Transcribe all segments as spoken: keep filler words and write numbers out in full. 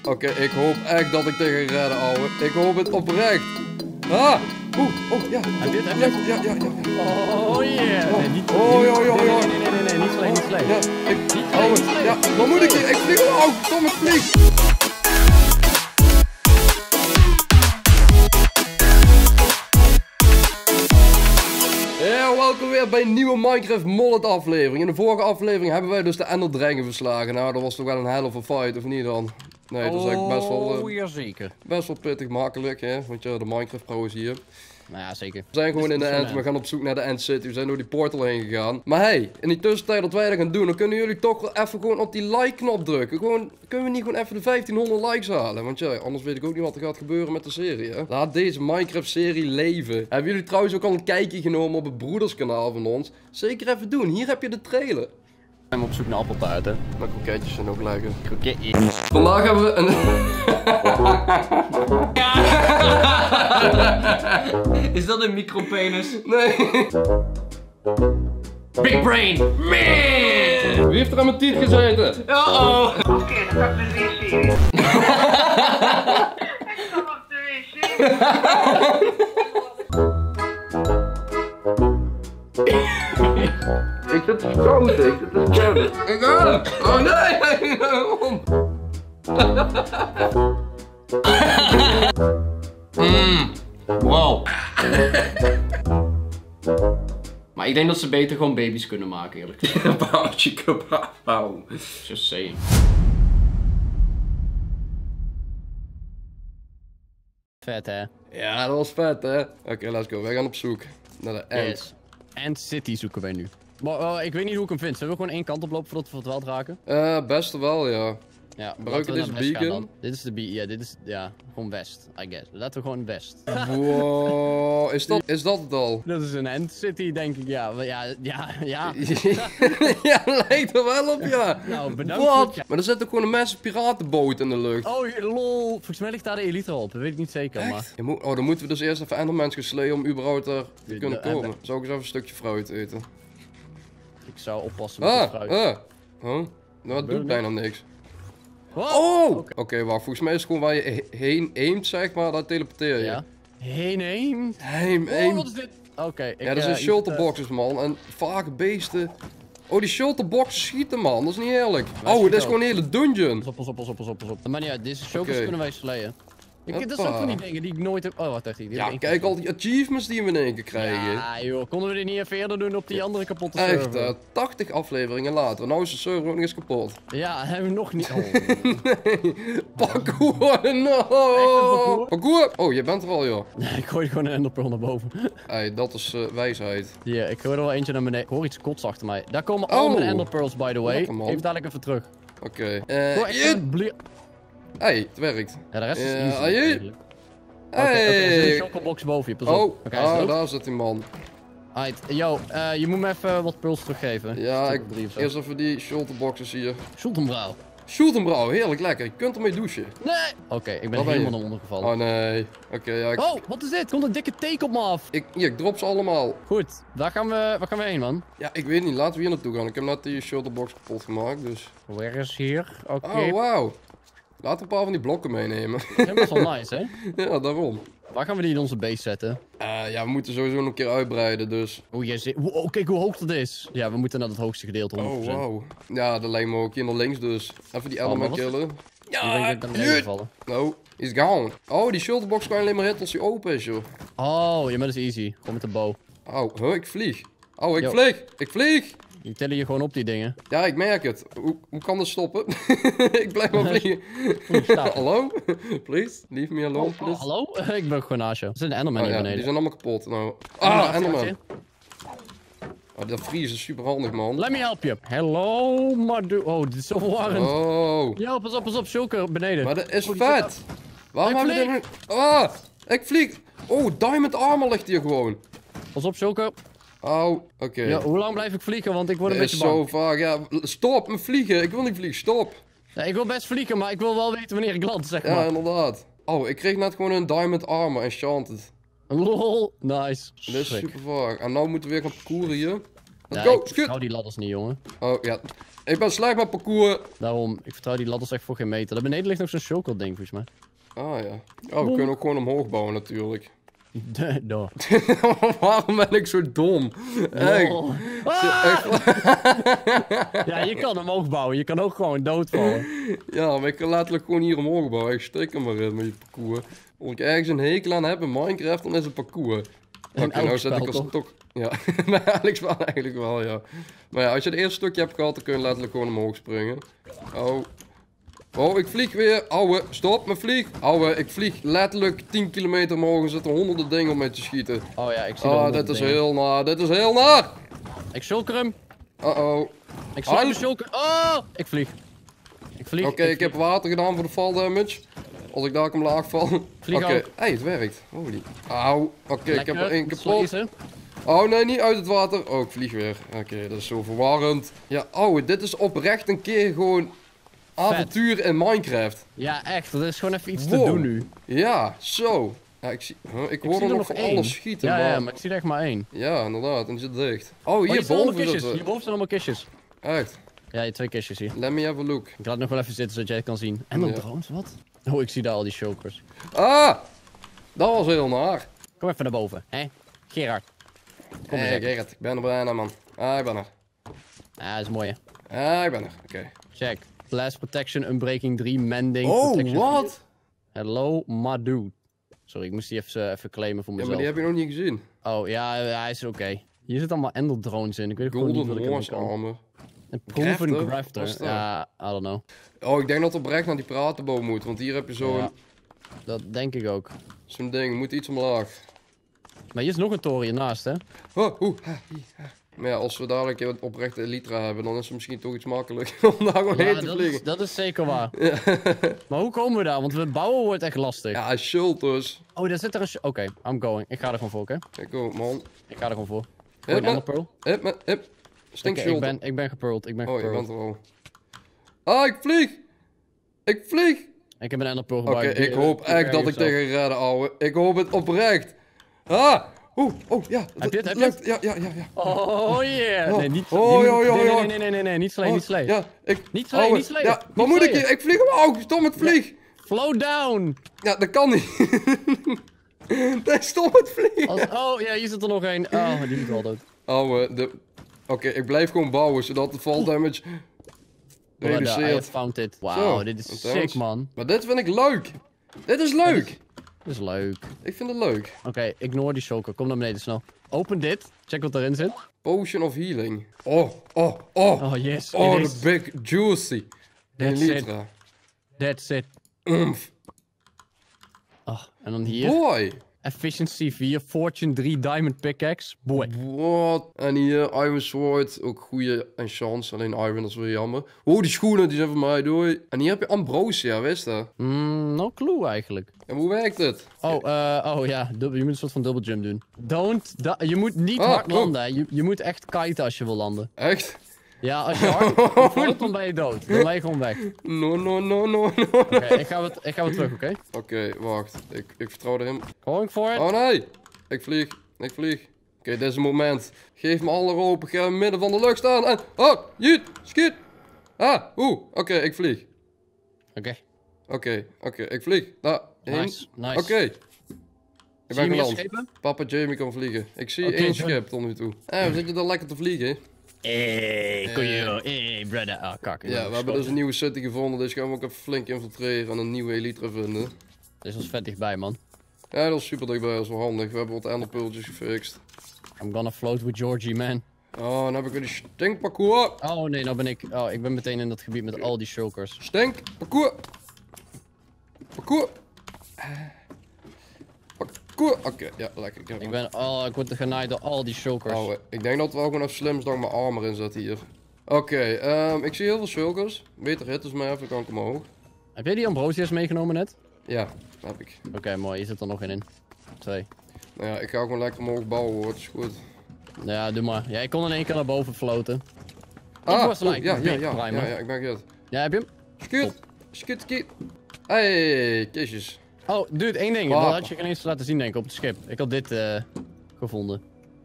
Oké, okay, ik hoop echt dat ik tegen redden, ouwe. Ik hoop het oprecht. Ah! Oeh, oh, ja. Heb je het? Ja, ja, ja, ja. Oh yeah! Nee, niet, oh, niet, ja, ja, nee, ja. nee, nee, nee, nee, nee, niet slecht, niet slecht. Ja, ik... Niet slecht, ouwe, niet slecht. ja, dan moet ik hier. Ik vlieg. Oh, kom, ik vlieg. Ja, welkom weer bij een nieuwe Minecraft Mullet aflevering. In de vorige aflevering hebben wij dus de Ender Dragon verslagen. Nou, dat was toch wel een hell of a fight, of niet dan? Nee, dat is eigenlijk best wel... Oh, uh, jazeker. Best wel pittig makkelijk, hè. Want ja, de Minecraft pro is hier. Nou ja, zeker. We zijn gewoon in de end, we gaan op zoek naar de End City. We zijn door die portal heen gegaan. Maar hey, in die tussentijd dat wij dat gaan doen, dan kunnen jullie toch wel even gewoon op die like knop drukken. Gewoon, kunnen we niet gewoon even de vijftienhonderd likes halen? Want ja, anders weet ik ook niet wat er gaat gebeuren met de serie, hè. Laat deze Minecraft serie leven. Hebben jullie trouwens ook al een kijkje genomen op het broederskanaal van ons? Zeker even doen, hier heb je de trailer. We zijn op zoek naar appeltaarten. Maar kroketjes zijn ook lekker. Kroketjes. Vandaag hebben we een... Is dat een micropenis? Nee. Big brain! Man! Wie heeft er aan mijn tiet gezeten? Uh-oh! Oké, dan ga ik naar de wc. Ik kom op de wc. Ik zit te stoten, ik zit te scannen. Ik ga het! Oh nee! Mmm. Wow. Maar ik denk dat ze beter gewoon baby's kunnen maken, eerlijk gezegd. Boutje kebab. Just saying. Vet, hè? Ja, dat was vet, hè? Oké, okay, let's go. Wij gaan op zoek naar de End. Yes. End City zoeken wij nu. Maar uh, ik weet niet hoe ik hem vind. Zullen we gewoon één kant oplopen voordat we het wel raken? Eh, uh, best wel, ja. Ja, Gebruiken deze beacon? Dit is de beacon, ja, dit is, ja, gewoon west, I guess. Laten we gewoon west. Wow, is dat, is dat het al? Dat is een End City, denk ik, ja. Ja, ja, ja. Ja, lijkt er wel op, ja. Nou, bedankt. Wat? Ja. Maar er zit ook gewoon een massive piratenboot in de lucht. Oh, lol. Volgens mij ligt daar de elite op, dat weet ik niet zeker, Echt? maar... Je moet, oh, dan moeten we dus eerst even Endermans gaan slayen om überhaupt er te kunnen de, komen. Zou ik eens even een stukje fruit eten? Ik zou oppassen met Ah, het fruit. ah. Huh? Nou, dat doet bijna niks. Wow. Oh! Oké, Oké. okay, wacht. Volgens mij is het gewoon waar je he heen aimt, zeg maar, daar teleporteer je. Ja. Heen, heen. Aim, Oh, aim. wat is dit? Oké, okay, Ja, dat zijn uh, shulterboxes, man. En vage beesten. Oh, die shulterboxen schieten, man. Dat is niet eerlijk. Wij Oh, dit is schieten gewoon een hele dungeon. Pas op, pas op, pas op, pas op, pas op. Maar ja, deze shulkers Oké. kunnen wij slayen. Ik, dat is ook Hoppa. van die dingen die ik nooit heb... Oh, wat dacht ik? Die heb Ja, ik kijk al die achievements die we in één keer krijgen. Ja, joh. Konden we dit niet even eerder doen op die andere kapotte Echt, server? uh, tachtig afleveringen later. Nou is de server ook nog eens kapot. Ja, hebben we nog niet... Oh. Nee. Parkour, no! parkour? Parkour! Oh, je bent er al, joh. Ik gooi gewoon een enderpearl naar boven. Hey, dat is uh, wijsheid. Ja, ik hoor er wel eentje naar beneden. Ik hoor iets kots achter mij. Daar komen al Oh. mijn enderpearls, by the way. Lekker, man. Even dadelijk even terug. Oké. Okay. Okay. Uh, Uh, hey, het werkt. ja, de rest is Ja, easy. aye. eigenlijk. Oké, okay, okay, er zit Hey! een chocobox boven je. Pas Oh, op. Okay, ah, daar zit die man. Alright, yo, uh, je moet me even wat pearls teruggeven. Ja, Stuk ik, of drie of zo. eerst even die shulterboxes hier. Schultenbrouw. Schultenbrouw, heerlijk lekker. Je kunt ermee douchen. Nee! Oké, okay, ik ben Waar ben helemaal je? naar onder gevallen. Oh nee. Oké, okay, ja. Ik, Oh, wat is dit? Komt een dikke take op me af. ik, hier, ik drop ze allemaal. Goed, daar gaan we, waar gaan we heen, man? Ja, ik weet niet. Laten we hier naartoe gaan. Ik heb net die shulterbox kapot gemaakt, dus... Waar is hier? Oké. Oh, wauw. Laten we een paar van die blokken meenemen. Dat is best wel nice, hè? Ja, daarom. Waar gaan we die in onze base zetten? Uh, ja, we moeten sowieso nog een keer uitbreiden, dus... Oh, jij zit... Oh, kijk hoe hoog dat is. Ja, we moeten naar het hoogste gedeelte, honderd Oh, procent. wauw. Ja, dat lijkt me ook hier naar links, dus... Even die Oh, element maar wat- killen. Die ben ik naar beneden gevallen. No, he's gone. Oh, die shulterbox kan je alleen maar hitten als die open is, joh. Oh, ja, maar dat is easy. Gewoon met de bow. Oh, huh, ik vlieg. Oh, ik Yo. vlieg. Ik vlieg. Die tillen je gewoon op, die dingen. Ja, ik merk het. Hoe, hoe kan dat stoppen? Ik blijf maar vliegen. Staat. Hallo? Please, leave me alone, Oh, please. hallo? Ik ben gewoon naast je. Er zit een enderman Oh, hier ja, beneden. die zijn allemaal kapot. Nou. Enderman, Ah, actie, Enderman. actie. Oh, dat vriezen is super handig, man. Let me help you. Hello, madu... Oh, dit is zo verwarrend. Oh. Ja, pas op, pas op. Shulker beneden. Maar dat is Oh, die zit vet. Waarom Ik hebben we dit nu... Ah, ik vlieg. Oh, diamond armor ligt hier gewoon. Pas op, Shulker. Oh, oké. Ja, hoe lang blijf ik vliegen? Want ik word een Dat is beetje bang. zo vaag. Ja, stop met vliegen. Ik wil niet vliegen. Stop. Ja, ik wil best vliegen, maar ik wil wel weten wanneer ik land, zeg Ja, maar. inderdaad. Oh, ik kreeg net gewoon een diamond armor enchanted. Lol, nice. Dat is Sick. super vaag. En nou moeten we weer gaan parcouren hier. Let's Ja, go, ik schiet! vertrouw die ladders niet, jongen. Oh, ja. Ik ben slecht met parcours. Daarom, ik vertrouw die ladders echt voor geen meter. Daar beneden ligt nog zo'n shulker ding, volgens mij. Ah, ja. Oh, we kunnen ook gewoon omhoog bouwen, natuurlijk. Door. Waarom ben ik zo dom? Echt. Oh. Ah! Ja, je kan hem omhoog bouwen. Je kan ook gewoon doodvallen. Ja, maar ik kan letterlijk gewoon hier omhoog bouwen. Ik stik hem maar in met je parcours. Als ik ergens een hekel aan heb in Minecraft, dan is het parcours. Oké, elk nou zet ik spel, als toch. Ja, bij elk spel eigenlijk wel, ja. Maar ja, als je het eerste stukje hebt gehad, dan kun je letterlijk gewoon omhoog springen. Oh. Oh, ik vlieg weer. Ouwe, stop me vlieg. Ouwe, ik vlieg letterlijk tien kilometer omhoog en zitten honderden dingen om mee te schieten. Oh ja, ik zie Ah, er dit is dingen. heel naar, dit is heel naar. Ik shulker hem. Uh-oh. Ik sla de shulker. Oh! Ik vlieg. Ik vlieg. Oké, ik heb water gedaan voor de fall damage. Als ik daar kom laag val. Oké, Vlieg hey, ook. het werkt. Holy. Auw. Oké, ik heb er één kapot. Lezen. Oh nee, niet uit het water. Oh, ik vlieg weer. Oké, dat is zo verwarrend. Ja, ouwe, dit is oprecht een keer gewoon avontuur in Minecraft. Ja, echt. Er is gewoon even iets Wow. te doen nu. Ja, zo. Ja, ik zie... huh, ik hoor zie er er nog nog van één. alles schieten, Ja, maar... ja, maar ik zie er echt maar één. Ja, inderdaad. En die zit dicht. Oh, Oh, hier zijn allemaal hierboven kistjes. zitten... Hierboven zijn allemaal kistjes. Echt. Ja, je twee kistjes hier. Let me have a look. Ik laat nog wel even zitten zodat jij het kan zien. En dan Ja. drones, wat? Oh, ik zie daar al die shulkers. Ah! Dat was heel naar. Kom even naar boven, hè? Gerard. Kom eens Hé, even. Gerrit. Ik ben er bijna, man. Ah, ik ben er. Ah, dat is mooi, hè? Ah, ik ben er. Oké. Check. Blast Protection, Unbreaking drie, Mending. Oh, Protection wat? Hello, my dude. Sorry, ik moest die even, even claimen voor Ja, mezelf. maar die heb je nog niet gezien. Oh, ja, hij is oké. Hier zitten allemaal Ender drones in. Ik weet gewoon niet wat Golden ik ermee Horse kan. armor. Een proven Grafter? Wat grafter. is dat? Ja, I don't know. Oh, ik denk dat we oprecht naar die pratenboom moet. Want hier heb je zo'n Ja, dat denk ik ook. zo'n ding. Moet iets omlaag. Maar hier is nog een toren hiernaast, hè? Oh, oeh, ha, hi, ha. Maar ja, als we dadelijk een oprechte Elytra hebben, dan is het misschien toch iets makkelijker om daar gewoon heen Ja, te dat vliegen. is, dat is zeker waar. Maar hoe komen we daar? Want we bouwen wordt echt lastig. Ja, shelters. Oh, daar zit er een... sh- Oké, I'm going. Ik ga er gewoon voor, oké? Kijk ook, man. Ik ga er gewoon voor. Hip, Gooi een man. enderpearl. Hip, man, hip. Stink Oké, ik shelter. ben, ik ben gepearled. Ik ben Oh, je gepearled. bent er al. Ah, ik vlieg! Ik vlieg! Ik heb een enderpearl Oké, gebruikt. ik hoop echt dat ik tegen redden, ouwe. Ik hoop het oprecht. Ah! Oeh, oh, ja. Heb je het? Heb je lukt. Ja, ja, ja, ja. Oh yeah! Oh. Nee, niet... Oh, die ja, moet- ja, nee, ja. nee, nee, nee, nee, nee, niet slee, Oh, niet slee. Ja, ik... Niet slee, ouwe, niet slee. Ja, Niet wat moet ik slayen. hier? Ik vlieg omhoog. Stop met vlieg. Slow down! Ja, dat kan niet. Nee, stop met vliegen. Als... Oh ja, hier zit er nog één. Oh, die moet wel dood. Ouwe, de... Oké, ik blijf gewoon bouwen, zodat de fall damage I have reduceert. found it. Zo, Wauw, dit is intens. sick, man. Maar dit vind ik leuk. Dit is leuk. Dit is leuk. Ik vind het leuk. Oké, ignore die shulker. Kom naar beneden snel. Open dit. Check wat erin zit. Potion of healing. Oh, oh, oh. Oh, yes. Oh, it de is. big juicy. That's Elytra. That's it. Umf. Oh, en dan hier. Boy. Efficiency vier. Fortune drie. Diamond pickaxe. Boy. Wat? En hier, Iron Sword. Ook goede en chance. Alleen Iron is wel jammer. Oh, die schoenen, die zijn van mij, doei. En hier heb je Ambrosia, wist je? Mm, no clue eigenlijk. En hoe werkt het? Oh, eh, oh ja. Dubbel- je moet een soort van double jump doen. Don't. da- je moet niet Ah, hard oh. landen. hè. Je, je moet echt kiten als je wil landen. Echt? Ja, als je hard valt, dan ben je dood. Dan ben je gewoon weg. Oké, No, no, no, no, no. ik, ga wat, ik ga weer terug, oké? Oké, wacht. Ik, ik vertrouw erin. Going for it. Oh nee! Ik vlieg. Ik vlieg. Oké, dit is het moment. Geef me alle ropen. Ik ga in het midden van de lucht staan. En... Oh! Jut! Schiet! Ah! Oeh! Oké, ik vlieg. Oké. Oké, oké. Ik vlieg. Daar. heen. Nice, nice. Oké. Ik Zie ben je meer geland. schepen? Papa Jamie kan vliegen. Ik zie Oké, één goed. schip tot nu toe. Eh, we zitten dan lekker te vliegen. Hey, koeien. Hey, brother. Ah, kak. Ja, we hebben dus een nieuwe city gevonden. Dus gaan we ook even flink infiltreren en een nieuwe Elytra vinden. Dit is ons vet dichtbij, man. Ja, dat is super dichtbij. Dat is wel handig. We hebben wat enderpeultjes gefixt. I'm gonna float with Georgie, man. Oh, dan heb ik weer die stinkparcours. Oh nee, nou ben ik... Oh, ik ben meteen in dat gebied met al die shulkers. Stink, parcours. Parcours. Parcours. Oké, ja, lekker. Ik heb Ik ben... Oh, ik word genaaid door al die shulkers. Oh, ik denk dat we wel gewoon even slim dan mijn armor in zetten hier. Oké, ehm, ik zie heel veel shulkers. Beter hit dus maar even, kan ik omhoog. Heb jij die Ambrosia's meegenomen net? Ja, dat heb ik. Oké, mooi. Hier zit er nog één in. Twee. Nou ja, ik ga gewoon lekker omhoog bouwen hoor, het is goed. Ja, doe maar. Ja, ik kon in één keer naar boven floten. Ah, was oeh, like ja, ja, big ja, ja, primer. ja, ik ben get. Ja, heb je hem? Schiet, schiet, schiet. Hey, kistjes. Oh, dude, één ding. Wapen. Dat had je geen eens laten zien, denk ik, op het schip. Ik had dit eh, gevonden.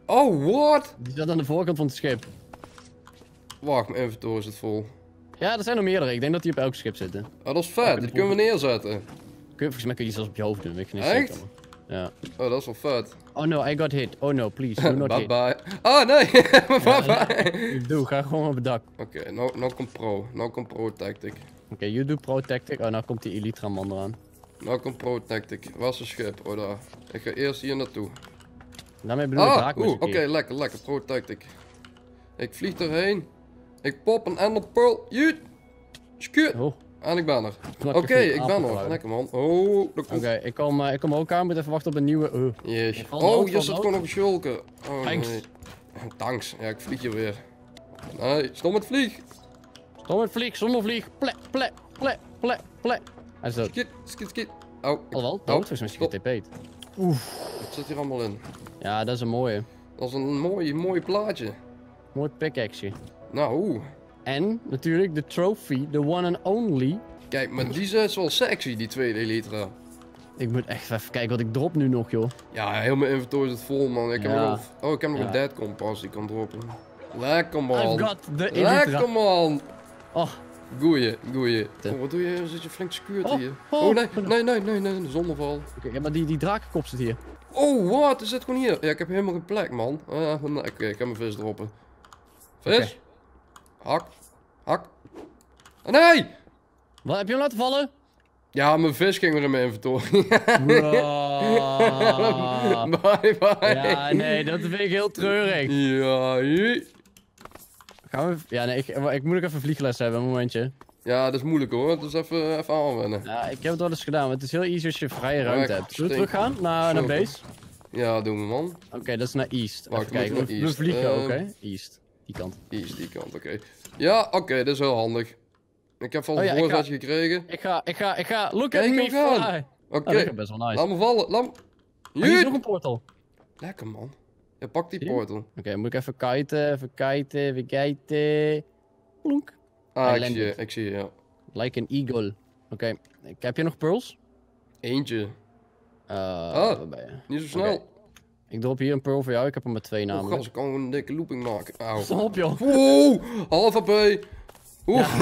Oh, what? Die zat aan de voorkant van het schip. Wacht, mijn inventory zit vol. Ja, er zijn er meerdere. Ik denk dat die op elk schip zitten. Oh, dat is vet. Die kunnen we neerzetten. Kun je, volgens mij kun je die zelfs op je hoofd doen. Weet ik niet Echt? zeker. Ja. Oh, dat is wel vet. Oh no, I got hit. Oh no, please, do not Bye hit. bye. Oh, nee. Bye bye. Ik doe, ga gewoon op het dak. Oké, okay, nou, nou komt pro. Nou komt pro tactic. Oké, okay, you do pro tactic. Oh, nou komt die Elytra man eraan. Nou komt pro tactic. Waar is het schip? Oh, daar. Ik ga eerst hier naartoe. Daarmee bedoel ik Ah, raak oeh, oké, okay, lekker, lekker. Pro tactic. Ik vlieg erheen. Ik pop een ender pearl. Jut. Skut. Oh. En ik ben er. Oké, Okay, ik ben er. Lekker man. Oh, dat komt. Oké, okay, ik, kom, uh, ik kom ook aan. Moet even wachten op een nieuwe. Uh. Yes. Valt Oh, dood, je valt zit dood. gewoon op geschulken. Oh, Thanks. nee. Thanks. Ja, ik vlieg hier weer. Nee, stop met vlieg. Stop met vlieg, zonder vlieg. Plek, plek, plek, plek, plek. Hij is dood. Skit, skit, skit. Oh, ik- Al wel, oh, dood. Volgens mij is hij stop. getp'd. Wat zit hier allemaal in? Ja, dat is een mooie. Dat is een mooi, mooi plaatje. Mooi pickaxe. Nou, oeh. En natuurlijk de trophy, the one and only. Kijk, maar die is wel sexy, die tweede Elytra. Ik moet echt even kijken wat ik drop nu nog, joh. Ja, heel mijn inventory zit vol, man. Ik heb Ja. nog, oh, ik heb nog Ja. een dead kompas die kan droppen. Lekker, man. I've got the Lekker, Elytra. man. Oh, Goeie, goeie. Te. Oh, wat doe je? Zit je flink secured Oh, hier? oh, Oh, nee, nee, nee, nee, nee, de zonneval. oké, ja, maar die, die drakenkop zit hier. Oh, wat? Er zit gewoon hier. Ja, ik heb helemaal geen plek, man. Uh, Oké, okay, ik heb mijn vis droppen. Vis? Oké. Hak. Hak. Oh, nee! Wat, heb je hem laten vallen? Ja, mijn vis ging weer in mijn inventory. Wow. Bye, bye. Ja, nee, dat vind ik heel treurig. Ja, jee. Gaan we... Ja, nee, ik, ik moet ook even vliegles hebben, een momentje. Ja, dat is moeilijk hoor. Dus even, even aanwennen. Ja, ik heb het wel eens gedaan, maar het is heel easy als je vrije ruimte Ja, hebt. Zullen we stink. teruggaan naar, naar Zo. base? Ja, doen we, man. Oké, dat is naar east. Wacht, Even kijken, we we, moeten naar we east. vliegen ook, Ehm. hè? East, die kant. East, die kant, oké. Ja, oké, okay, dat is heel handig. Ik heb vast Oh ja, een ik voorzetje gekregen. Ik ga, ik ga, ik ga. Look Kijk at me hem gaan. fly. Oké, Oh, dat gaat best wel nice. laat me vallen. Laat me... Oh, hier is Jut. nog een portal. Lekker, man. Ja, pak die Zie je? portal. Oké, moet ik even kiten, even kiten, even kiten. Plonk. Ah, Hij ik zie je, landed. ik zie je, ja. Like an eagle. Oké, ik- heb je nog pearls? Eentje. Uh, Ah. waar ben je? Niet zo snel. Oké. Ik drop hier een pearl voor jou, ik heb er maar twee Oh, namelijk. gast, ik kan gewoon een dikke looping maken. Auw. Stop joh. Oeh, half H P. Oeh.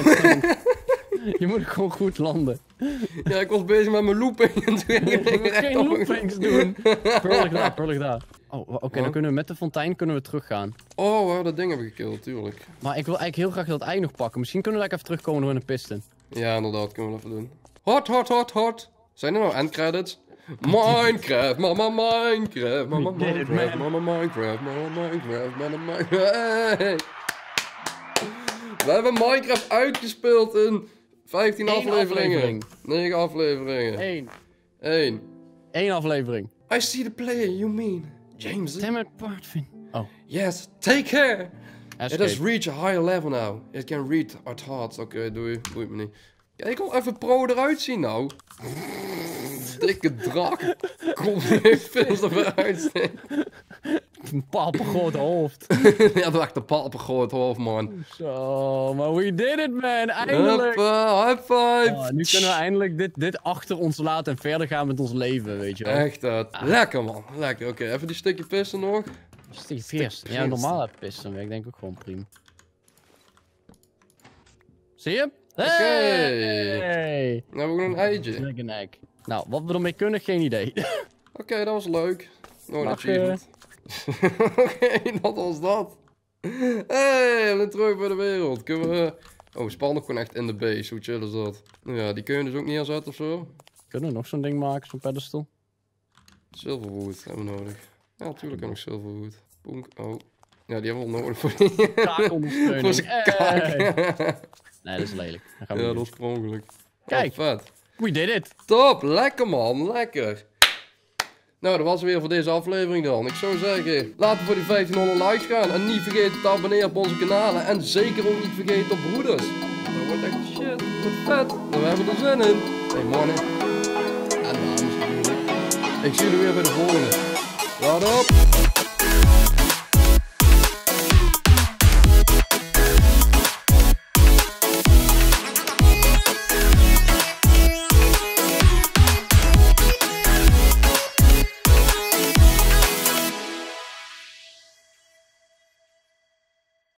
Je moet gewoon goed landen. Ja, ik was bezig met mijn looping en toen ging Je ik moet recht geen op. loopings doen. Pearl ligt daar, pearl ligt daar. Oh, oké, Wat? dan kunnen we met de fontein kunnen we teruggaan. Oh, waar dat ding heb ik gekild, tuurlijk. Maar ik wil eigenlijk heel graag dat ei nog pakken. Misschien kunnen we daar even terugkomen door een piston. Ja, inderdaad, kunnen we dat even doen. Hot, hot, hot, hot. Zijn er nou endcredits? Minecraft, mama Minecraft, mama We did it, Minecraft, man. mama Minecraft, mama Minecraft, mama Minecraft. Hey. We hebben Minecraft uitgespeeld in vijftien Eén afleveringen. aflevering. negen afleveringen. Eén. één. Eén aflevering. I see the player, you mean James? Damn it, Partvin. Oh, Yes, take care. It has escape. reached a higher level now. It can read our thoughts. Oké, okay, doei. Doei me niet. Kijk hoe even pro eruit zien nou. Dikke drak. Kom weer veel te ver uitsteken. Een pappengroot hoofd. Ja, dat is echt een pappengroot hoofd, man. Zo, maar we did it, man. Eindelijk. Hoppa, high five. Oh, nu kunnen we eindelijk dit, dit achter ons laten en verder gaan met ons leven, weet je wel. Echt, dat. Lekker, man. Lekker. Oké, okay, even die stukje pissen nog. Stik eerst. Ja, normaal heb pissen, ik denk ook gewoon prima. Zie je? Oké. Hey. Dan hebben we nog een eitje. Dragon egg. Nou, wat we ermee kunnen, geen idee. Oké, okay, dat was leuk. Nog een Lachen. achievement. Oké, okay, dat was dat. Hey, we zijn terug bij de wereld. Kunnen we... Oh, we spannen nog gewoon echt in de base. Hoe chill is dat? Nou ja, die kun je dus ook neerzetten of zo. Kunnen we nog zo'n ding maken, zo'n pedestal? Silverwood hebben we nodig. Ja, natuurlijk heb ik silverwood. Bonk. Oh. Ja, die hebben we wel nodig voor die... Kaakondersteuning. voor zijn kaak. Hey. Nee, dat is lelijk. Dat gaan we Ja, niet dat is per ongeluk. Kijk. Oh, vet. doen. We did it. Top, lekker man, lekker. Nou, dat was het weer voor deze aflevering dan. Ik zou zeggen, laten we voor die vijftienhonderd likes gaan. En niet vergeten te abonneren op onze kanalen. En zeker ook niet vergeten op broeders. Dat wordt echt shit, dat wordt vet. En we hebben er zin in. Hey mannen. En dames natuurlijk. Ik zie jullie weer bij de volgende. Laat op.